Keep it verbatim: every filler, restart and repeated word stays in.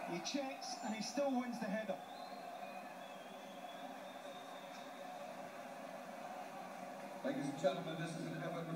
He checks and he still wins the header. Ladies and gentlemen, this is an Everton